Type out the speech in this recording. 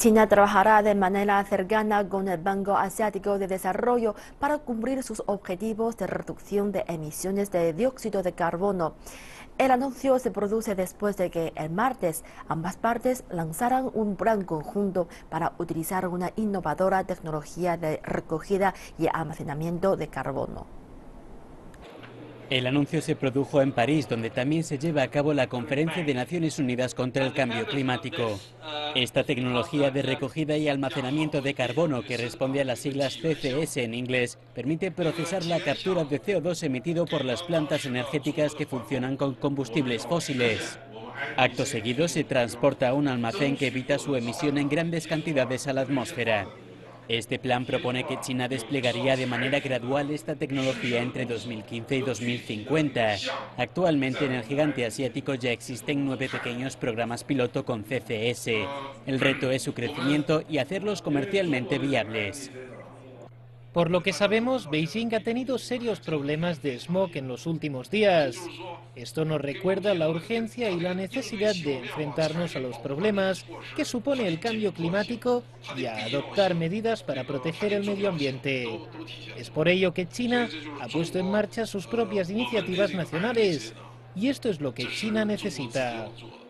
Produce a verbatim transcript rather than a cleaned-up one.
China trabajará de manera cercana con el Banco Asiático de Desarrollo para cumplir sus objetivos de reducción de emisiones de dióxido de carbono. El anuncio se produce después de que el martes ambas partes lanzaran un plan conjunto para utilizar una innovadora tecnología de recogida y almacenamiento de carbono. El anuncio se produjo en París, donde también se lleva a cabo la Conferencia de Naciones Unidas contra el Cambio Climático. Esta tecnología de recogida y almacenamiento de carbono, que responde a las siglas C C S en inglés, permite procesar la captura de C O dos emitido por las plantas energéticas que funcionan con combustibles fósiles. Acto seguido se transporta a un almacén que evita su emisión en grandes cantidades a la atmósfera. Este plan propone que China desplegaría de manera gradual esta tecnología entre dos mil quince y dos mil cincuenta. Actualmente en el gigante asiático ya existen nueve pequeños programas piloto con C C S. El reto es su crecimiento y hacerlos comercialmente viables. Por lo que sabemos, Beijing ha tenido serios problemas de smog en los últimos días. Esto nos recuerda la urgencia y la necesidad de enfrentarnos a los problemas que supone el cambio climático y a adoptar medidas para proteger el medio ambiente. Es por ello que China ha puesto en marcha sus propias iniciativas nacionales, y esto es lo que China necesita.